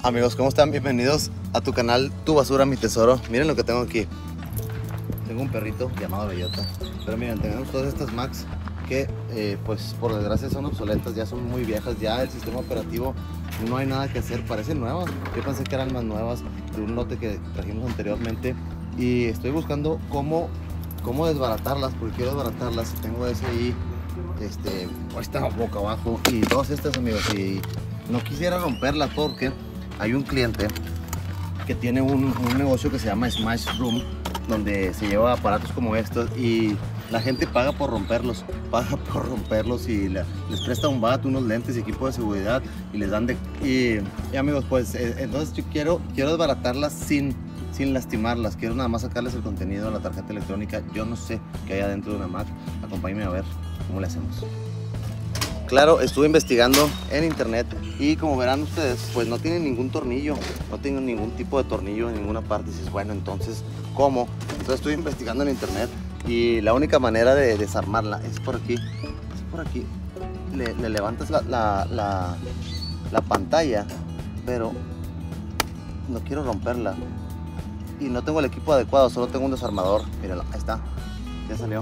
Amigos, ¿cómo están? Bienvenidos a tu canal Tu Basura, Mi Tesoro. Miren lo que tengo aquí. Tengo un perrito llamado Bellota. Pero miren, tenemos todas estas Macs que pues por desgracia son obsoletas, ya son muy viejas, ya el sistema operativo no hay nada que hacer, parecen nuevas. Yo pensé que eran más nuevas de un lote que trajimos anteriormente y estoy buscando cómo desbaratarlas, porque quiero desbaratarlas. Tengo ese ahí, esta boca abajo y todas estas, amigos, y no quisiera romperlas porque hay un cliente que tiene un negocio que se llama Smash Room, donde se lleva aparatos como estos y la gente paga por romperlos y les presta un bat, unos lentes y equipo de seguridad y les dan y amigos, pues entonces yo quiero desbaratarlas sin lastimarlas. Quiero nada más sacarles el contenido a la tarjeta electrónica. Yo no sé qué hay adentro de una Mac. Acompáñenme a ver cómo le hacemos. Claro, estuve investigando en internet y como verán ustedes, pues no tienen ningún tornillo, no tienen ningún tipo de tornillo en ninguna parte. Y dices, bueno, entonces, ¿cómo? Entonces estuve investigando en internet y la única manera de desarmarla es por aquí. Es por aquí. Le levantas la pantalla, pero no quiero romperla. Y no tengo el equipo adecuado, solo tengo un desarmador. Mírenlo, ahí está, ya salió.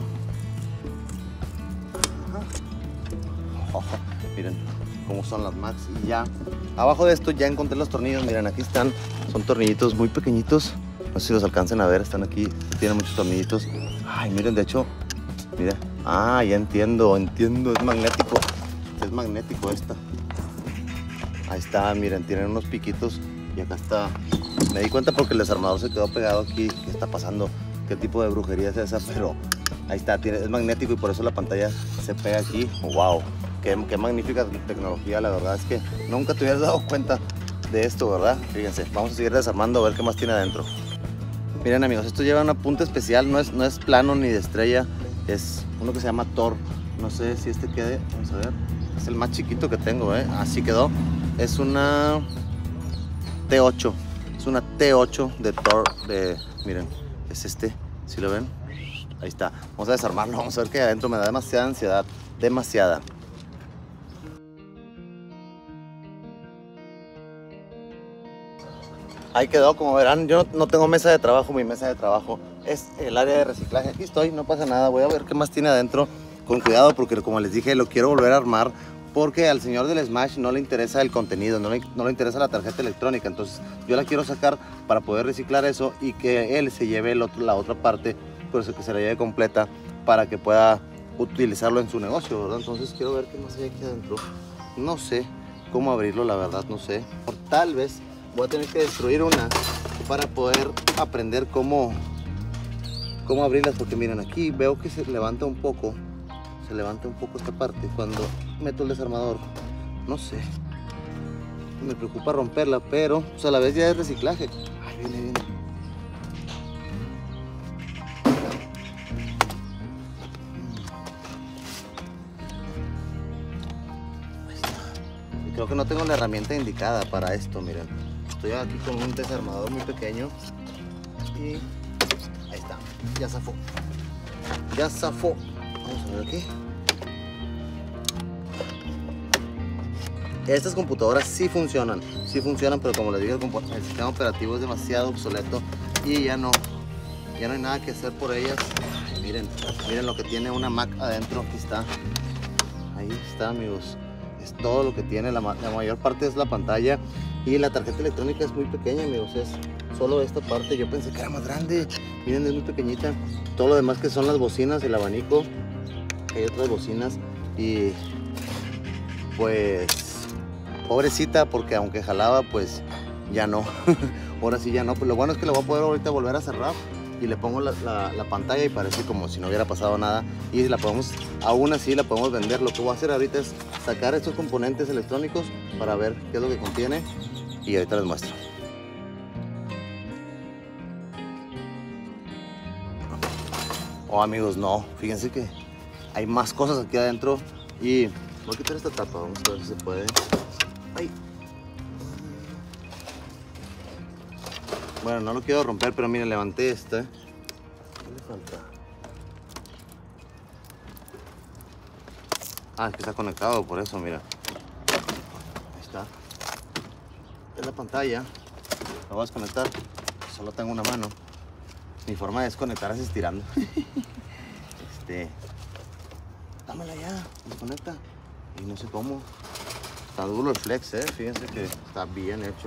Miren cómo son las Macs. Y ya abajo de esto ya encontré los tornillos. Miren, aquí están, son tornillitos muy pequeñitos, no sé si los alcancen a ver, están aquí, tienen muchos tornillitos. Ay, miren, de hecho, miren, ya entiendo, es magnético esta. Ahí está, miren, tienen unos piquitos y acá está. Me di cuenta porque el desarmador se quedó pegado aquí. ¿Qué está pasando? ¿Qué tipo de brujería es esa? Pero ahí está, es magnético y por eso la pantalla se pega aquí. ¡Wow! Qué magnífica tecnología, la verdad es que nunca te hubieras dado cuenta de esto, ¿verdad? Fíjense, vamos a seguir desarmando a ver qué más tiene adentro. Miren, amigos, esto lleva una punta especial, no es plano ni de estrella, es uno que se llama Thor. No sé si este quede, vamos a ver, es el más chiquito que tengo, así quedó. Es una T8, es una T8 de Thor, miren, es este, ¿sí lo ven? Ahí está, vamos a desarmarlo, vamos a ver qué hay adentro. Me da demasiada ansiedad, demasiada. Ahí quedó, como verán, yo no tengo mesa de trabajo, mi mesa de trabajo es el área de reciclaje. Aquí estoy, no pasa nada, voy a ver qué más tiene adentro, con cuidado porque como les dije, lo quiero volver a armar porque al señor del Smash no le interesa el contenido, no le interesa la tarjeta electrónica. Entonces yo la quiero sacar para poder reciclar eso y que él se lleve la otra parte, pues que se la lleve completa para que pueda utilizarlo en su negocio, ¿verdad? Entonces quiero ver qué más hay aquí adentro. No sé cómo abrirlo, la verdad, no sé. O tal vez voy a tener que destruir una para poder aprender cómo abrirlas, porque miren, aquí veo que se levanta un poco esta parte cuando meto el desarmador. No sé, me preocupa romperla, pero pues a la vez ya es reciclaje. Ay, viene. Ahí está. Y creo que no tengo la herramienta indicada para esto, miren. Estoy aquí con un desarmador muy pequeño y ahí está, ya zafó. Vamos a ver aquí. Estas computadoras sí funcionan, pero como les dije, el sistema operativo es demasiado obsoleto y ya no hay nada que hacer por ellas. Miren lo que tiene una Mac adentro. Aquí está, ahí está, amigos. Es todo lo que tiene, la mayor parte es la pantalla y la tarjeta electrónica es muy pequeña, amigos, es solo esta parte. Yo pensé que era más grande, miren, es muy pequeñita. Todo lo demás que son las bocinas, el abanico, hay otras bocinas y pues pobrecita, porque aunque jalaba pues ya no. Ahora sí ya no, pues lo bueno es que lo voy a poder ahorita volver a cerrar y le pongo la pantalla y parece como si no hubiera pasado nada y aún así la podemos vender. Lo que voy a hacer ahorita es sacar estos componentes electrónicos para ver qué es lo que contiene y ahorita les muestro. Amigos, no, fíjense que hay más cosas aquí adentro y voy a quitar esta tapa, vamos a ver si se puede. Ay. Bueno, no lo quiero romper, pero miren, levanté esta. ¿Qué le falta? Es que está conectado, por eso, mira. Ahí está. es la pantalla. La voy a desconectar. Solo tengo una mano. Mi forma de desconectar es estirando. Dámela ya, desconecta. Y no sé cómo. Está duro el flex, fíjense que está bien hecho.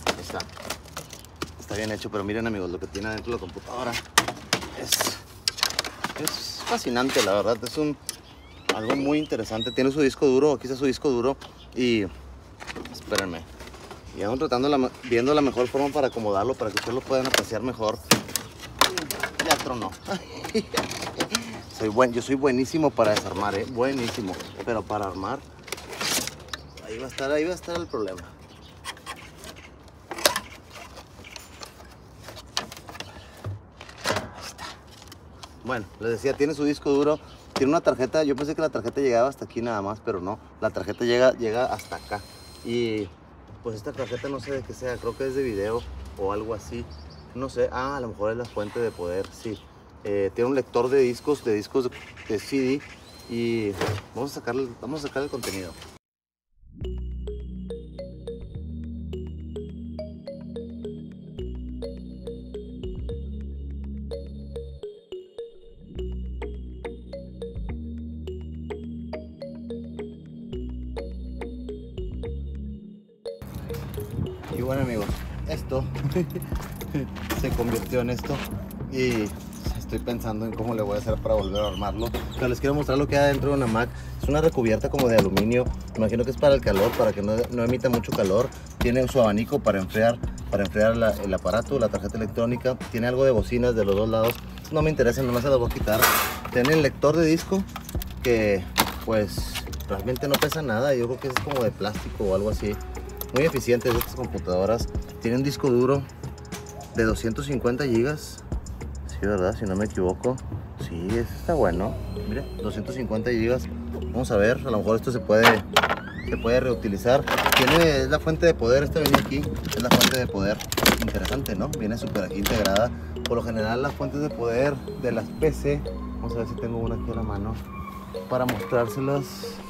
Está bien hecho, pero miren amigos, lo que tiene adentro la computadora es fascinante, la verdad. Es algo muy interesante. Tiene su disco duro, aquí está su disco duro. Y espérenme. Y aún viendo la mejor forma para acomodarlo, para que ustedes lo puedan apreciar mejor. Ya tronó. Yo soy buenísimo para desarmar, buenísimo. Pero para armar, ahí va a estar el problema. Ahí está. Bueno, les decía, tiene su disco duro, tiene una tarjeta. Yo pensé que la tarjeta llegaba hasta aquí nada más, pero no. La tarjeta llega hasta acá. Y pues esta tarjeta no sé de qué sea, creo que es de video o algo así. No sé, a lo mejor es la fuente de poder, sí. Tiene un lector de discos de CD y vamos a sacar el contenido. Y bueno amigos, esto se convirtió en esto y estoy pensando en cómo le voy a hacer para volver a armarlo. Pero les quiero mostrar lo que hay dentro de una Mac. Es una recubierta como de aluminio. Me imagino que es para el calor, para que no emita mucho calor. Tiene su abanico para enfriar el aparato, la tarjeta electrónica. Tiene algo de bocinas de los dos lados. No me interesa, no se las voy a quitar. Tiene el lector de disco que pues realmente no pesa nada. Yo creo que es como de plástico o algo así. Muy eficientes estas computadoras. Tiene un disco duro de 250 gigas. Sí, ¿verdad? Si no me equivoco. Sí, está bueno. Mire, 250 gigas. Vamos a ver, a lo mejor esto se puede reutilizar. Es la fuente de poder, esta venía aquí, es la fuente de poder. Interesante, ¿no? Viene súper aquí integrada. Por lo general las fuentes de poder de las PC, vamos a ver si tengo una aquí a la mano para mostrárselas.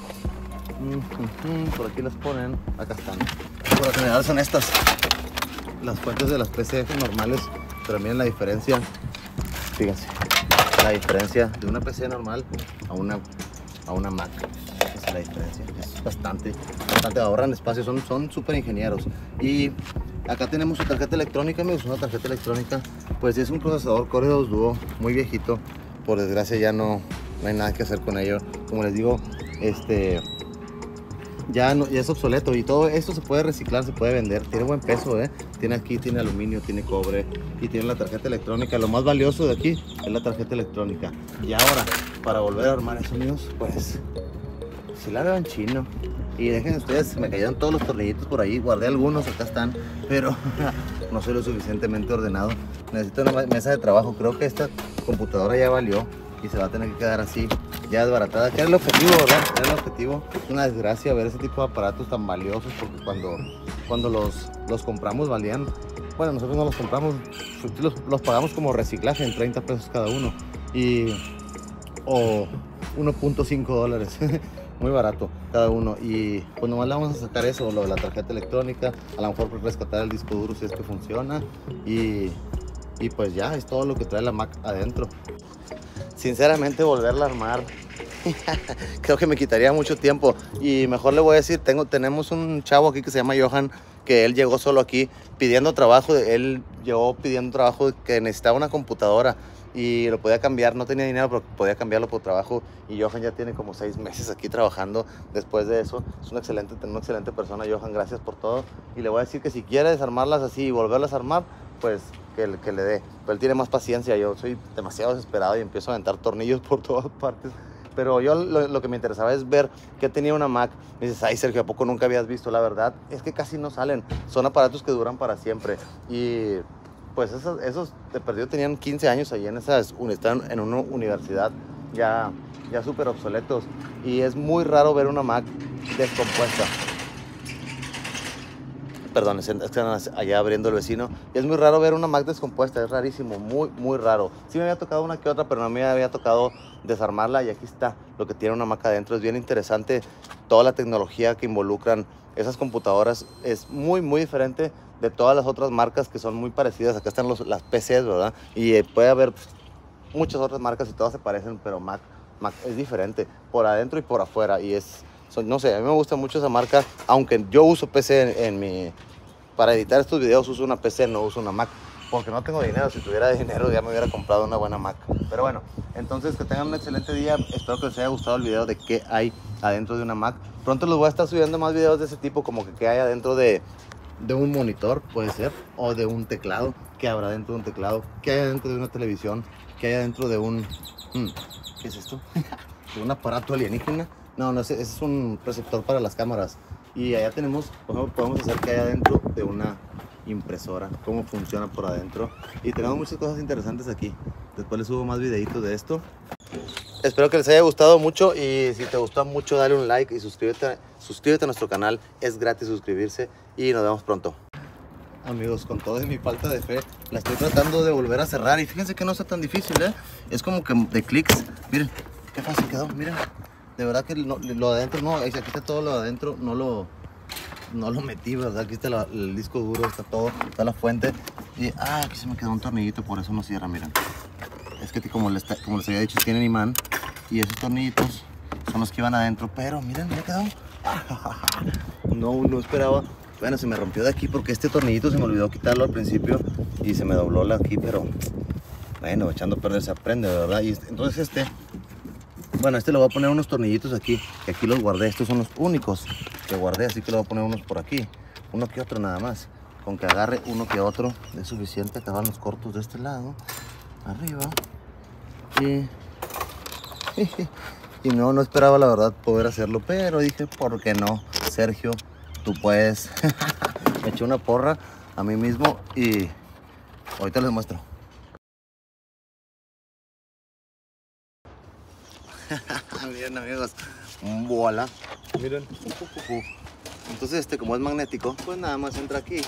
Por aquí las ponen, acá están. Por lo general son estas, las fuentes de las PC normales, pero miren la diferencia. Fíjense, la diferencia de una PC normal a una Mac. Esa es la diferencia, es bastante ahorran espacio, son súper ingenieros. Y acá tenemos su tarjeta electrónica, amigos, una tarjeta electrónica, pues es un procesador Core 2 Duo, muy viejito, por desgracia ya no hay nada que hacer con ello. Como les digo, ya es obsoleto y todo esto se puede reciclar, se puede vender. Tiene buen peso, tiene aluminio, tiene cobre y tiene la tarjeta electrónica. Lo más valioso de aquí es la tarjeta electrónica. Y ahora, para volver a armar eso, amigos, pues si la veo en chino. Y dejen ustedes, me cayeron todos los tornillitos por ahí, guardé algunos, acá están, pero no soy lo suficientemente ordenado. Necesito una mesa de trabajo. Creo que esta computadora ya valió y se va a tener que quedar así, ya desbaratada. ¿Qué era el objetivo, verdad? Era el objetivo. Es una desgracia ver ese tipo de aparatos tan valiosos, porque cuando los compramos valían, bueno, nosotros no los compramos, los pagamos como reciclaje en 30 pesos cada uno, o 1.5 dólares. Muy barato cada uno. Y pues nomás le vamos a sacar eso, lo de la tarjeta electrónica, a lo mejor rescatar el disco duro si es que funciona, y pues ya es todo lo que trae la Mac adentro. Sinceramente, volverla a armar creo que me quitaría mucho tiempo, y mejor le voy a decir, tenemos un chavo aquí que se llama Johan, que él llegó solo aquí pidiendo trabajo. Él llegó pidiendo trabajo, que necesitaba una computadora y lo podía cambiar, no tenía dinero, pero podía cambiarlo por trabajo. Y Johan ya tiene como 6 meses aquí trabajando después de eso. Es una excelente persona, Johan, gracias por todo. Y le voy a decir que si quiere desarmarlas así y volverlas a armar, pues que le dé. Pero él tiene más paciencia, yo soy demasiado desesperado y empiezo a aventar tornillos por todas partes. Pero yo lo que me interesaba es ver qué tenía una Mac. Me dices, ay Sergio, ¿a poco nunca habías visto? La verdad es que casi no salen, son aparatos que duran para siempre. Y pues esos de perdido tenían 15 años ahí estaban en una universidad ya súper obsoletos. Y es muy raro ver una Mac descompuesta. perdón, están allá abriendo el vecino. Y es muy raro ver una Mac descompuesta, es rarísimo, muy, muy raro. Sí me había tocado una que otra, pero no me había tocado desarmarla. Y aquí está lo que tiene una Mac adentro. Es bien interesante toda la tecnología que involucran esas computadoras. Es muy, muy diferente de todas las otras marcas que son muy parecidas. Acá están las PCs, ¿verdad? Y puede haber muchas otras marcas y todas se parecen, pero Mac es diferente por adentro y por afuera. Y no sé, a mí me gusta mucho esa marca, aunque yo uso PC para editar estos videos uso una PC, no uso una Mac, porque no tengo dinero. Si tuviera dinero ya me hubiera comprado una buena Mac. Pero bueno, entonces que tengan un excelente día. Espero que les haya gustado el video de qué hay adentro de una Mac. Pronto les voy a estar subiendo más videos de ese tipo, como que qué hay adentro de un monitor, puede ser, o de un teclado, qué habrá dentro de un teclado, qué hay adentro de una televisión, qué hay adentro de un... ¿qué es esto? ¿De un aparato alienígena? No, ese es un receptor para las cámaras. Y allá tenemos, por ejemplo, podemos hacer que hay adentro de una impresora, cómo funciona por adentro. Y tenemos muchas cosas interesantes aquí. Después les subo más videitos de esto. Espero que les haya gustado mucho, y si te gustó mucho dale un like y suscríbete a nuestro canal. Es gratis suscribirse y nos vemos pronto. Amigos, con toda mi falta de fe, la estoy tratando de volver a cerrar y fíjense que no está tan difícil, ¿eh? Es como que de clics. Miren, qué fácil quedó, miren. De verdad que lo de adentro, no, aquí está todo lo de adentro, no lo metí, ¿verdad? Aquí está el disco duro, está todo, está la fuente. Y, aquí se me quedó un tornillito, por eso no cierra, miren. Es que como les había dicho, tienen imán y esos tornillitos son los que iban adentro, pero miren, me quedó. No esperaba. Bueno, se me rompió de aquí porque este tornillito se me olvidó quitarlo al principio y se me dobló aquí, pero bueno, echando a perder se aprende, ¿verdad? Y entonces bueno, le voy a poner unos tornillitos aquí, que aquí los guardé. Estos son los únicos que guardé, así que le voy a poner unos por aquí, uno que otro nada más. Con que agarre uno que otro es suficiente. Acaban los cortos de este lado, arriba. Y no esperaba la verdad poder hacerlo, pero dije, ¿por qué no? Sergio, tú puedes. Me eché una porra a mí mismo y ahorita les muestro. Miren amigos, voilà. Miren. Entonces como es magnético, pues nada más entra aquí.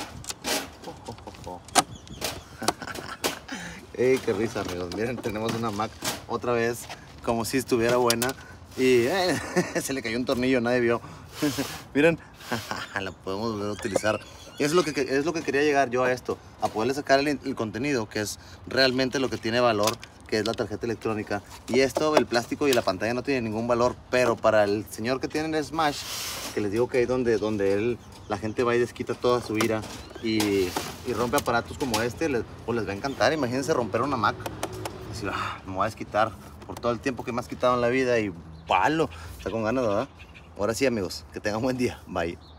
Ey, qué risa amigos. Miren, tenemos una Mac otra vez como si estuviera buena. Y se le cayó un tornillo, nadie vio. Miren, la podemos volver a utilizar. Es lo que quería llegar yo a esto, a poderle sacar el contenido, que es realmente lo que tiene valor, que es la tarjeta electrónica. Y esto, el plástico y la pantalla no tienen ningún valor, pero para el señor que tiene el Smash, que les digo que es donde la gente va y desquita toda su ira y rompe aparatos como este, pues les va a encantar. Imagínense romper una Mac, decir, me voy a desquitar por todo el tiempo que me has quitado en la vida y palo, está con ganas, ¿verdad? Ahora sí amigos, que tengan buen día, bye.